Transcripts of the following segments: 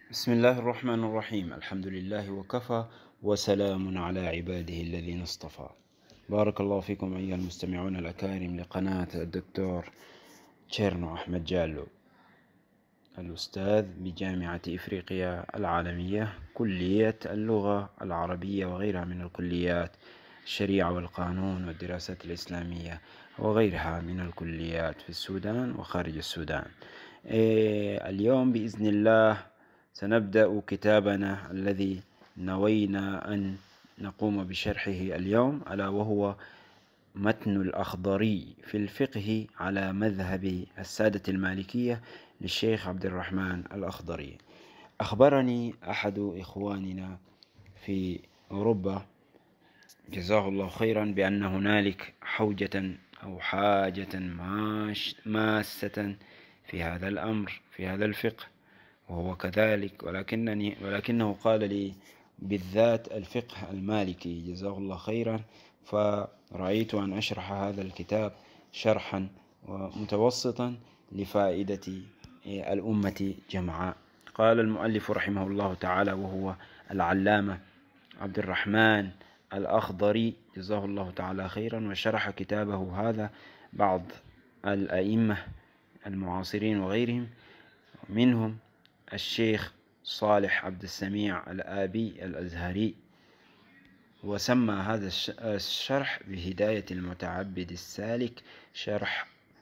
بسم الله الرحمن الرحيم. الحمد لله وكفى وسلام على عباده الذين اصطفى. بارك الله فيكم أيها المستمعون الأكارم لقناة الدكتور تشيرنو أحمد جالو، الأستاذ بجامعة إفريقيا العالمية، كلية اللغة العربية وغيرها من الكليات، الشريعة والقانون والدراسات الإسلامية وغيرها من الكليات في السودان وخارج السودان. اليوم بإذن الله سنبدأ كتابنا الذي نوينا أن نقوم بشرحه اليوم، ألا وهو متن الأخضري في الفقه على مذهب السادة المالكية للشيخ عبد الرحمن الأخضري. أخبرني أحد إخواننا في أوروبا جزاه الله خيرا بأن هنالك حوجة أو حاجة ماسة في هذا الأمر، في هذا الفقه، وهو كذلك، ولكنه قال لي بالذات الفقه المالكي جزاه الله خيرا، فرأيت أن أشرح هذا الكتاب شرحا متوسطا لفائدة الأمة جمعاء. قال المؤلف رحمه الله تعالى وهو العلامة عبد الرحمن الأخضري جزاه الله تعالى خيرا، وشرح كتابه هذا بعض الأئمة المعاصرين وغيرهم، منهم الشيخ صالح عبد السميع الآبي الأزهري، وسمى هذا الشرح بهداية المتعبد السالك، شرح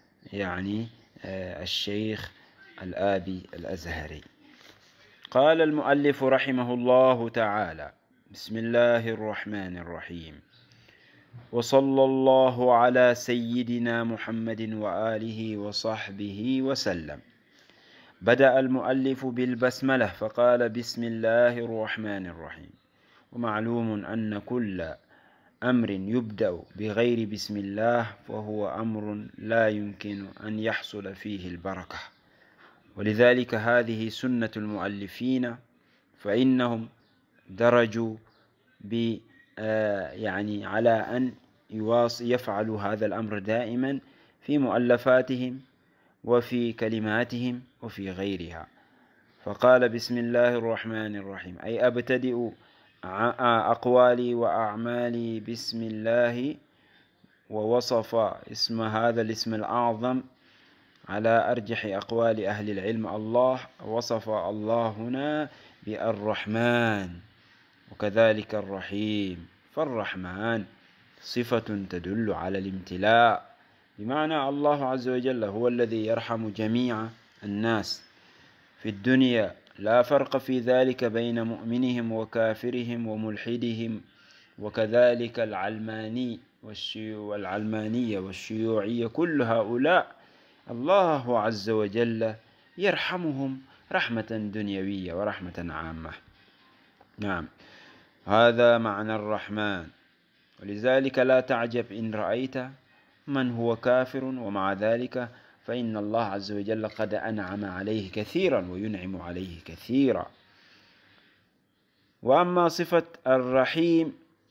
الشيخ الآبي الأزهري. قال المؤلف رحمه الله تعالى: بسم الله الرحمن الرحيم، وصلى الله على سيدنا محمد وآله وصحبه وسلم. بدأ المؤلف بالبسملة فقال: بسم الله الرحمن الرحيم. ومعلوم أن كل أمر يبدأ بغير بسم الله فهو أمر لا يمكن أن يحصل فيه البركة، ولذلك هذه سنة المؤلفين، فإنهم درجوا على أن يفعلوا هذا الأمر دائما في مؤلفاتهم وفي كلماتهم وفي غيرها. فقال: بسم الله الرحمن الرحيم، أي أبتدئ أقوالي وأعمالي بسم الله. ووصف اسم هذا الاسم الأعظم على أرجح أقوال أهل العلم الله، وصف الله هنا بالرحمن، وكذلك الرحيم. فالرحمن صفة تدل على الامتلاء، بمعنى الله عز وجل هو الذي يرحم جميع الناس في الدنيا، لا فرق في ذلك بين مؤمنهم وكافرهم وملحدهم، وكذلك والعلمانية والشيوعية، كل هؤلاء الله عز وجل يرحمهم رحمة دنيوية ورحمة عامة. نعم، هذا معنى الرحمن. ولذلك لا تعجب إن رأيت من هو كافر، ومع ذلك فإن الله عز وجل قد أنعم عليه كثيرا وينعم عليه كثيرا. وأما صفة الرحيم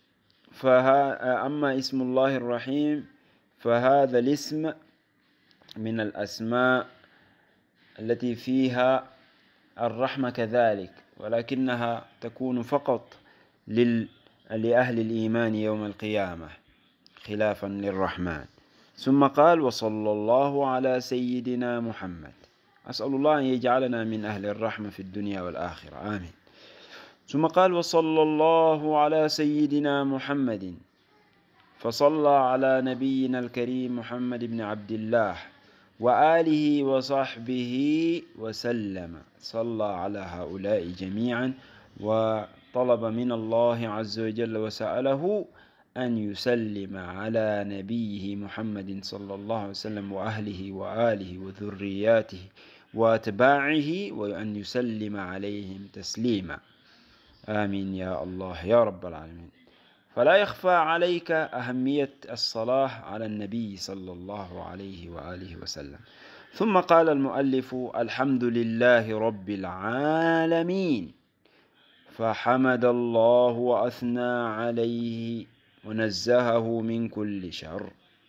أما اسم الله الرحيم فهذا الاسم من الأسماء التي فيها الرحمة كذلك، ولكنها تكون فقط لأهل الإيمان يوم القيامة خلافا للرحمن. ثم قال: وصلى الله على سيدنا محمد. أسأل الله أن يجعلنا من أهل الرحمة في الدنيا والآخرة، آمين. ثم قال: وصلى الله على سيدنا محمد، فصلى على نبينا الكريم محمد بن عبد الله وآله وصحبه وسلم. صلى على هؤلاء جميعا، وطلب من الله عز وجل وسأله أن يسلم على نبيه محمد صلى الله عليه وسلم وأهله وآله وذرياته وأتباعه، وأن يسلم عليهم تسليما، آمين يا الله يا رب العالمين. فلا يخفى عليك أهمية الصلاة على النبي صلى الله عليه وآله وسلم. ثم قال المؤلف: الحمد لله رب العالمين، فحمد الله وأثنى عليه ونزهه من كل شر.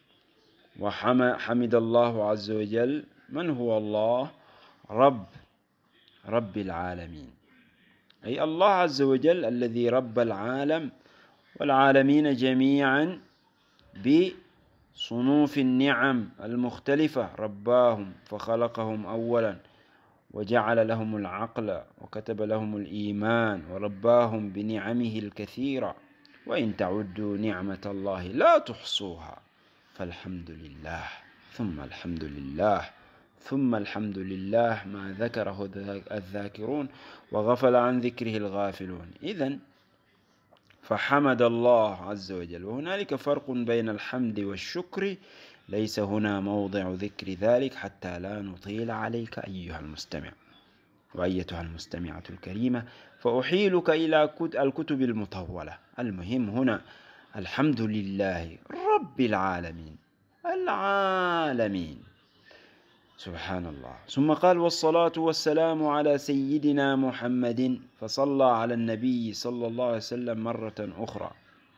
وحمد الله عز وجل من هو الله؟ رب العالمين. أي الله عز وجل الذي رب العالم والعالمين جميعا بصنوف النعم المختلفة، رباهم فخلقهم أولا وجعل لهم العقل وكتب لهم الإيمان ورباهم بنعمه الكثيرة، وإن تعدوا نعمة الله لا تحصوها، فالحمد لله ثم الحمد لله ثم الحمد لله ما ذكره الذاكرون وغفل عن ذكره الغافلون. إذن فحمد الله عز وجل. وهنالك فرق بين الحمد والشكر، ليس هنا موضع ذكر ذلك حتى لا نطيل عليك أيها المستمع وأيتها المستمعة الكريمة، فأحيلك إلى الكتب المطولة. المهم هنا الحمد لله رب العالمين سبحان الله. ثم قال والصلاة والسلام على سيدنا محمد، فصلى على النبي صلى الله عليه وسلم مرة أخرى،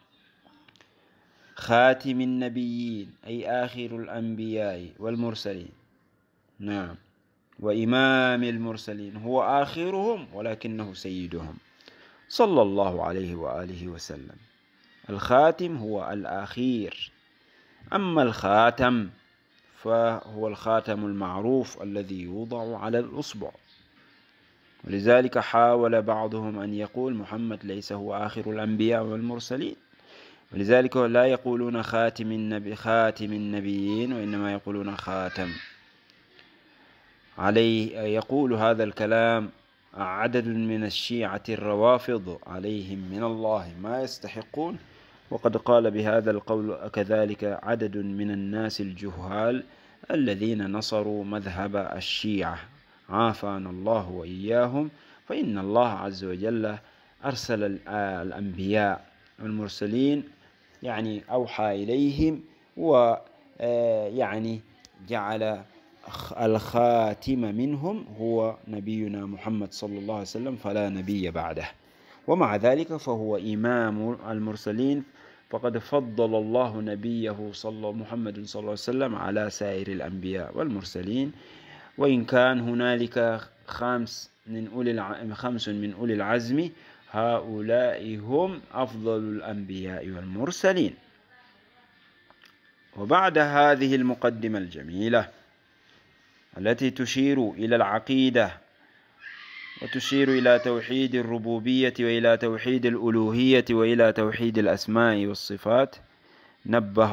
خاتم النبيين أي آخر الأنبياء والمرسلين، نعم، وإمام المرسلين، هو آخرهم ولكنه سيدهم صلى الله عليه وآله وسلم. الخاتم هو الأخير، أما الخاتم فهو الخاتم المعروف الذي يوضع على الأصبع، ولذلك حاول بعضهم أن يقول محمد ليس هو آخر الأنبياء والمرسلين، ولذلك لا يقولون خاتم النبيين وإنما يقولون خاتم. عليه يقول هذا الكلام عدد من الشيعة الروافض عليهم من الله ما يستحقون، وقد قال بهذا القول كذلك عدد من الناس الجهال الذين نصروا مذهب الشيعة عافانا الله وإياهم. فإن الله عز وجل أرسل الأنبياء والمرسلين، يعني أوحى إليهم ويعني جعل الخاتم منهم هو نبينا محمد صلى الله عليه وسلم، فلا نبي بعده. ومع ذلك فهو إمام المرسلين، فقد فضل الله نبيه محمد صلى الله عليه وسلم على سائر الأنبياء والمرسلين. وإن كان هنالك خمس من أولي العزم، هؤلاء هم أفضل الأنبياء والمرسلين. وبعد هذه المقدمة الجميلة التي تشير إلى العقيدة وتشير إلى توحيد الربوبية وإلى توحيد الألوهية وإلى توحيد الأسماء والصفات، نبه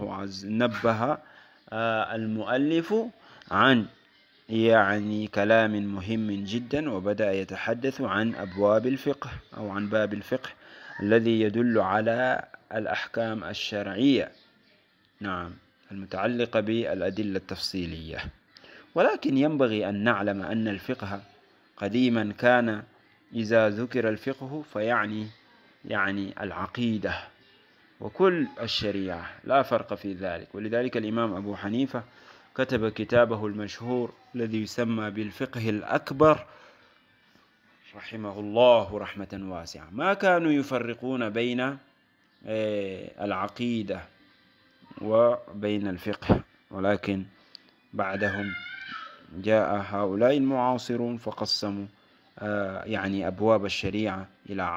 المؤلف عن يعني كلام مهم جدا، وبدأ يتحدث عن أبواب الفقه أو عن باب الفقه الذي يدل على الأحكام الشرعية، نعم، المتعلقة بالأدلة التفصيلية. ولكن ينبغي أن نعلم أن الفقه قديما كان إذا ذكر الفقه فيعني العقيدة وكل الشريعة، لا فرق في ذلك. ولذلك الإمام أبو حنيفة كتب كتابه المشهور الذي يسمى بالفقه الأكبر رحمه الله رحمة واسعة. ما كانوا يفرقون بين العقيدة وبين الفقه، ولكن بعدهم جاء هؤلاء المعاصرون فقسموا يعني أبواب الشريعة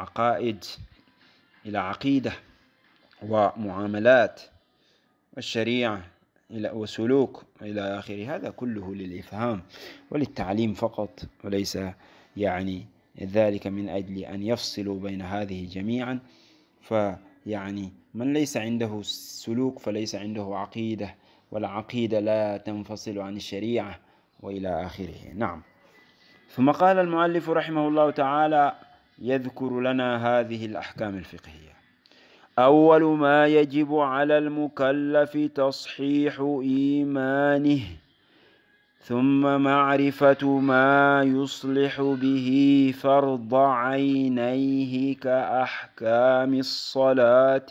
إلى عقيدة ومعاملات والشريعة وسلوك إلى آخره. هذا كله للإفهام وللتعليم فقط، وليس يعني ذلك من أجل أن يفصلوا بين هذه جميعا. فيعني من ليس عنده سلوك فليس عنده عقيدة، والعقيدة لا تنفصل عن الشريعة وإلى آخره. نعم. ثم قال المؤلف رحمه الله تعالى يذكر لنا هذه الأحكام الفقهية: أول ما يجب على المكلف تصحيح إيمانه، ثم معرفة ما يصلح به فرض عينيه كأحكام الصلاة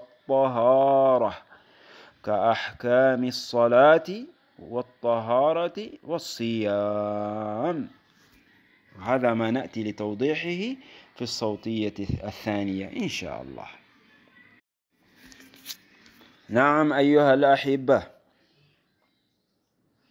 والطهارة والصيام. هذا ما نأتي لتوضيحه في الصوتية الثانية إن شاء الله. نعم أيها الأحبة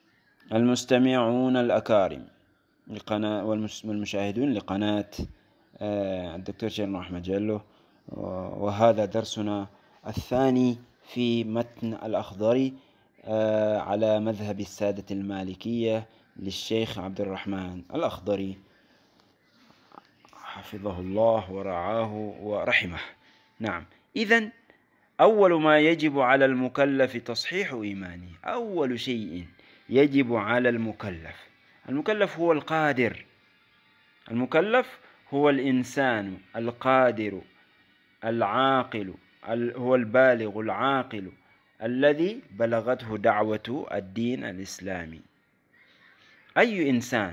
المستمعون الأكارم والمشاهدون لقناة الدكتور ثيرنو أحمد ديالو، وهذا درسنا الثاني في متن الأخضري على مذهب السادة المالكية للشيخ عبد الرحمن الأخضري حفظه الله ورعاه ورحمه. نعم، إذن أول ما يجب على المكلف تصحيح إيمانه. أول شيء يجب على المكلف هو القادر، المكلف هو الإنسان القادر العاقل، هو البالغ العاقل الذي بلغته دعوة الدين الإسلامي. أي إنسان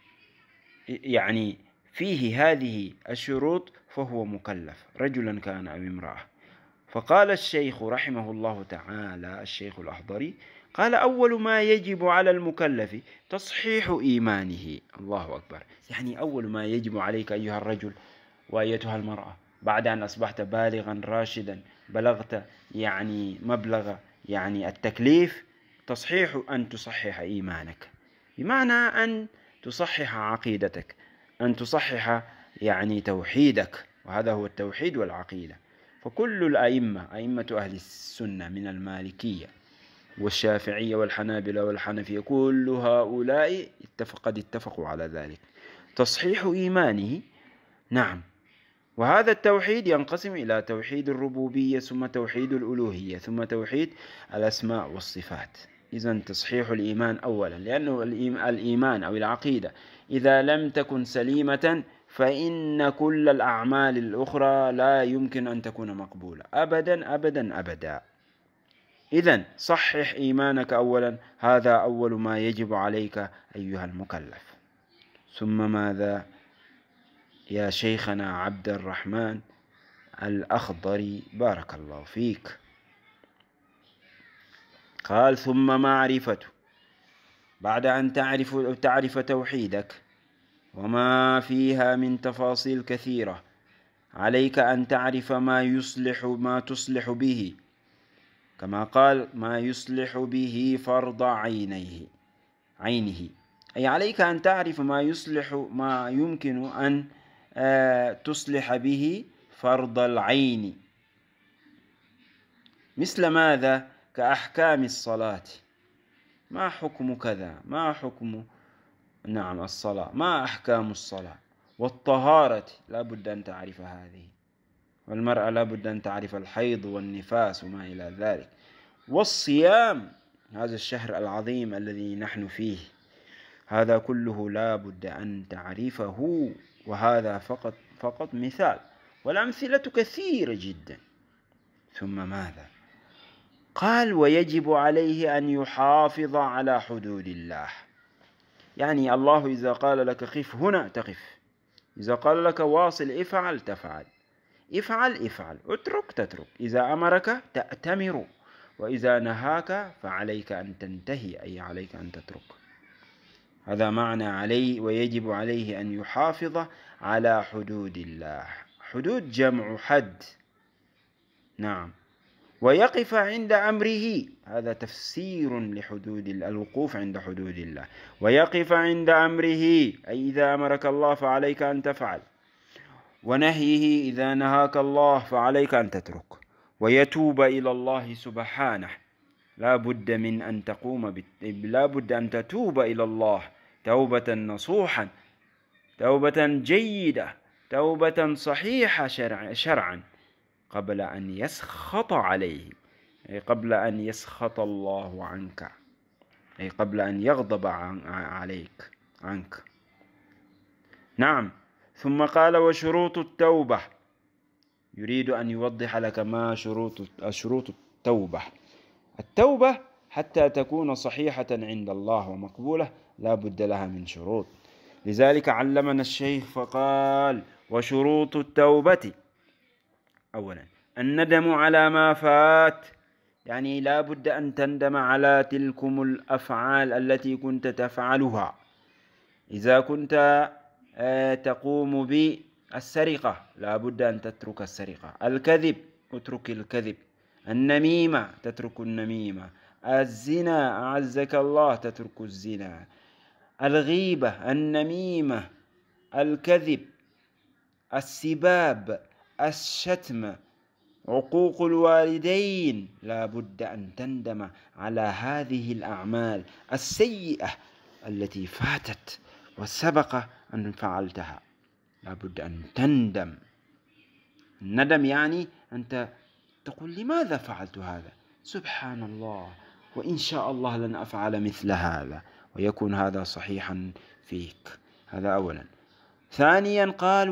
يعني فيه هذه الشروط فهو مكلف، رجلا كان أو امرأة. فقال الشيخ رحمه الله تعالى، الشيخ الأخضري قال: أول ما يجب على المكلف تصحيح إيمانه. الله أكبر. يعني أول ما يجب عليك أيها الرجل وأيتها المرأة بعد أن أصبحت بالغا راشدا، بلغت يعني مبلغ يعني التكليف، أن تصحح إيمانك، بمعنى أن تصحح عقيدتك، أن تصحح يعني توحيدك، وهذا هو التوحيد والعقيدة. فكل الأئمة، أئمة أهل السنة من المالكية والشافعية والحنابلة والحنفية، كل هؤلاء قد اتفقوا على ذلك، تصحيح إيمانه. نعم، وهذا التوحيد ينقسم إلى توحيد الربوبية، ثم توحيد الألوهية، ثم توحيد الأسماء والصفات. إذن تصحيح الإيمان أولا، لأنه الإيمان أو العقيدة إذا لم تكن سليمة فإن كل الأعمال الأخرى لا يمكن أن تكون مقبولة أبدا أبدا أبدا. إذن صحح إيمانك أولا، هذا أول ما يجب عليك أيها المكلف. ثم ماذا يا شيخنا عبد الرحمن الأخضري؟ بارك الله فيك. قال: ثم معرفته، بعد أن تعرف توحيدك وما فيها من تفاصيل كثيرة، عليك أن تعرف ما تصلح به، كما قال: ما يصلح به فرض عينه، أي عليك أن تعرف ما يمكن أن تصلح به فرض العين. مثل ماذا؟ كأحكام الصلاة، ما حكم كذا، ما حكم الصلاة، ما أحكام الصلاة، والطهارة لا بد أن تعرف هذه، والمرأة لا بد أن تعرف الحيض والنفاس وما إلى ذلك، والصيام، هذا الشهر العظيم الذي نحن فيه، هذا كله لا بد أن تعرفه. وهذا فقط مثال، والأمثلة كثيرة جدا. ثم ماذا؟ قال: ويجب عليه أن يحافظ على حدود الله. يعني الله إذا قال لك قف هنا تقف، إذا قال لك واصل افعل تفعل، افعل اترك تترك، إذا أمرك تأتمر، وإذا نهاك فعليك أن تنتهي، أي عليك أن تترك. هذا معنى عليه ويجب عليه أن يحافظ على حدود الله. حدود جمع حد. نعم. ويقف عند أمره، هذا تفسير لحدود الوقوف عند حدود الله. ويقف عند أمره، أي إذا أمرك الله فعليك أن تفعل، ونهيه إذا نهاك الله فعليك أن تترك. ويتوب إلى الله سبحانه، لا بد أن تتوب إلى الله توبة نصوحا، توبة جيدة، توبة صحيحة شرعا، قبل أن يسخط عليه، أي قبل أن يسخط الله عنك، أي قبل أن يغضب عنك. نعم. ثم قال: وشروط التوبة، يريد أن يوضح لك ما شروط التوبة. التوبة حتى تكون صحيحة عند الله ومقبولة لا بد لها من شروط، لذلك علمنا الشيخ فقال: وشروط التوبة: أولا الندم على ما فات، يعني لا بد أن تندم على تلكم الأفعال التي كنت تفعلها. إذا كنت تقوم بالسرقة لا بد أن تترك السرقة، الكذب اترك الكذب، النميمة تترك النميمة، الزنا أعزك الله تترك الزنا، الغيبة، النميمة، الكذب، السباب، الشتم، عقوق الوالدين، لا بد أن تندم على هذه الأعمال السيئة التي فاتت وسبق أن فعلتها. لا بد أن تندم. الندم يعني أنت تقول لماذا فعلت هذا؟ سبحان الله، وإن شاء الله لن أفعل مثل هذا، ويكون هذا صحيحا فيك. هذا أولا. ثانيا قال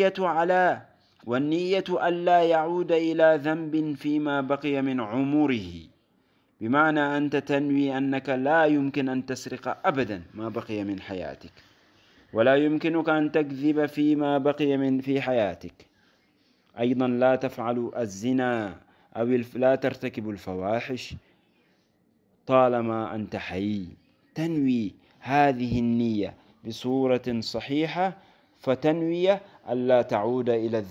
والنية ألا يعود إلى ذنب فيما بقي من عمره، بمعنى أنت تنوي أنك لا يمكن أن تسرق أبدا ما بقي من حياتك، ولا يمكنك أن تكذب فيما بقي في حياتك، أيضا لا تفعل الزنا أو لا ترتكب الفواحش طالما أنت حي. تنوي هذه النية بصورة صحيحة، فتنوي ألا تعود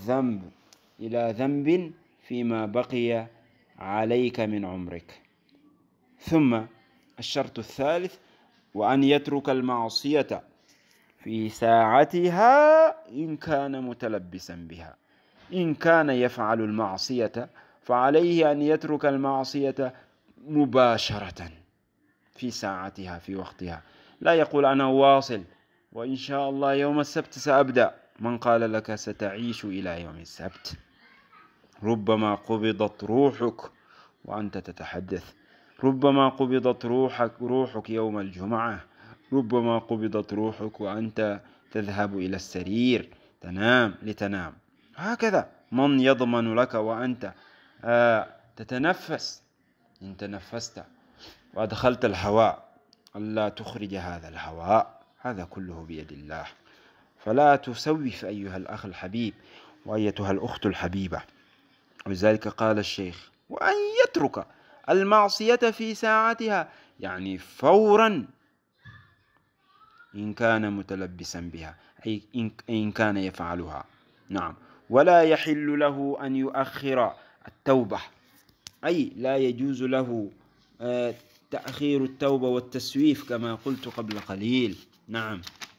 إلى ذنب فيما بقي عليك من عمرك. ثم الشرط الثالث، وأن يترك المعصية في ساعتها إن كان متلبسا بها. إن كان يفعل المعصية فعليه أن يترك المعصية مباشرة في ساعتها في وقتها، لا يقول أنا واصل وإن شاء الله يوم السبت سأبدأ. من قال لك ستعيش إلى يوم السبت؟ ربما قبضت روحك وأنت تتحدث، ربما قبضت روحك يوم الجمعة، ربما قبضت روحك وأنت تذهب إلى السرير لتنام. هكذا من يضمن لك وأنت تتنفس؟ إن تنفست وأدخلت الهواء ألا تخرج هذا الهواء، هذا كله بيد الله. فلا تسوف أيها الأخ الحبيب وأيتها الأخت الحبيبة. ولذلك قال الشيخ وأن يترك المعصية في ساعتها، يعني فورا إن كان متلبسا بها، أي إن كان يفعلها. نعم. ولا يحل له أن يؤخر التوبة، أي لا يجوز له تأخير التوبة والتسويف كما قلت قبل قليل. نعم.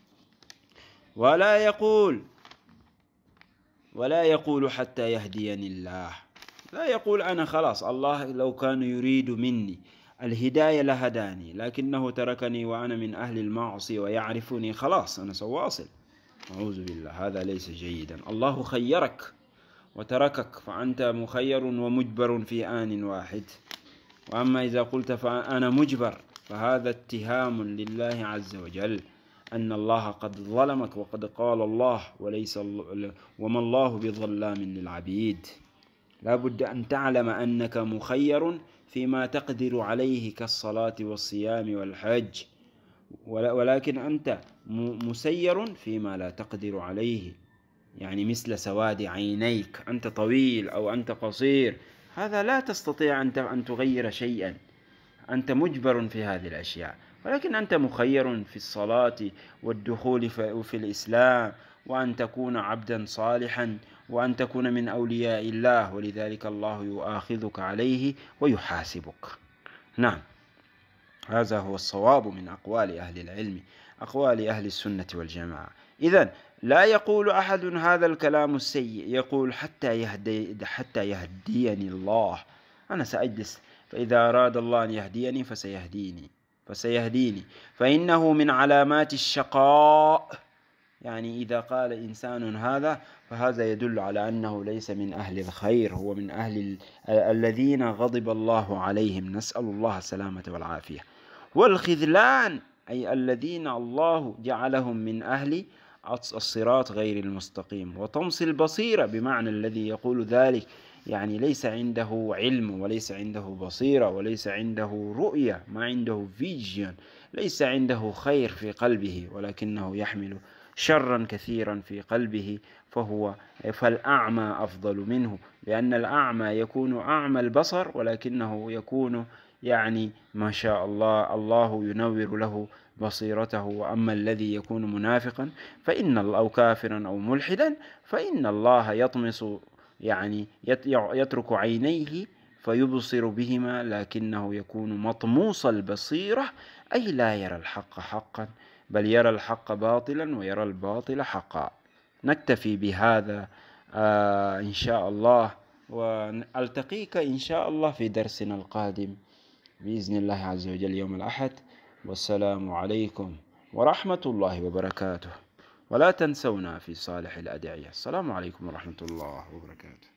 ولا يقول حتى يهديني الله. لا يقول أنا خلاص الله لو كان يريد مني الهداية لهداني، لكنه تركني وأنا من أهل المعصية ويعرفني، خلاص أنا سواصل. أعوذ بالله، هذا ليس جيدا. الله خيرك وتركك، فأنت مخير ومجبر في آن واحد. وأما إذا قلت فأنا مجبر فهذا اتهام لله عز وجل أن الله قد ظلمك، وقد قال الله وما الله بظلام للعبيد. لا بد أن تعلم أنك مخير فيما تقدر عليه كالصلاة والصيام والحج، ولكن أنت مسير فيما لا تقدر عليه، يعني مثل سواد عينيك، أنت طويل أو أنت قصير، هذا لا تستطيع أن تغير شيئا، أنت مجبر في هذه الأشياء. ولكن أنت مخير في الصلاة والدخول في الإسلام، وأن تكون عبدا صالحا، وأن تكون من أولياء الله، ولذلك الله يؤاخذك عليه ويحاسبك. نعم، هذا هو الصواب من أقوال أهل العلم، أقوال أهل السنة والجماعة. إذن لا يقول أحد هذا الكلام السيء، يقول حتى يهديني الله، أنا سأجلس، فإذا أراد الله أن يهديني فسيهديني، فإنه من علامات الشقاء. يعني إذا قال إنسان هذا فهذا يدل على أنه ليس من أهل الخير، هو من أهل الذين غضب الله عليهم، نسأل الله السلامة والعافية. والخذلان أي الذين الله جعلهم من أهل الصراط غير المستقيم. وطمس البصيرة بمعنى الذي يقول ذلك يعني ليس عنده علم، وليس عنده بصيرة، وليس عنده رؤية، ما عنده فيجن، ليس عنده خير في قلبه، ولكنه يحمل شرا كثيرا في قلبه، فالأعمى أفضل منه، لأن الأعمى يكون أعمى البصر، ولكنه يكون يعني ما شاء الله، الله ينور له بصيرته. وأما الذي يكون منافقا أو كافرا أو ملحدا فإن الله يطمس، يعني يترك عينيه فيبصر بهما، لكنه يكون مطموس البصيرة، أي لا يرى الحق حقا، بل يرى الحق باطلا ويرى الباطل حقا. نكتفي بهذا إن شاء الله، وألتقيك إن شاء الله في درسنا القادم بإذن الله عز وجل يوم الأحد. والسلام عليكم ورحمة الله وبركاته. ولا تنسونا في صالح الأدعية. السلام عليكم ورحمة الله وبركاته.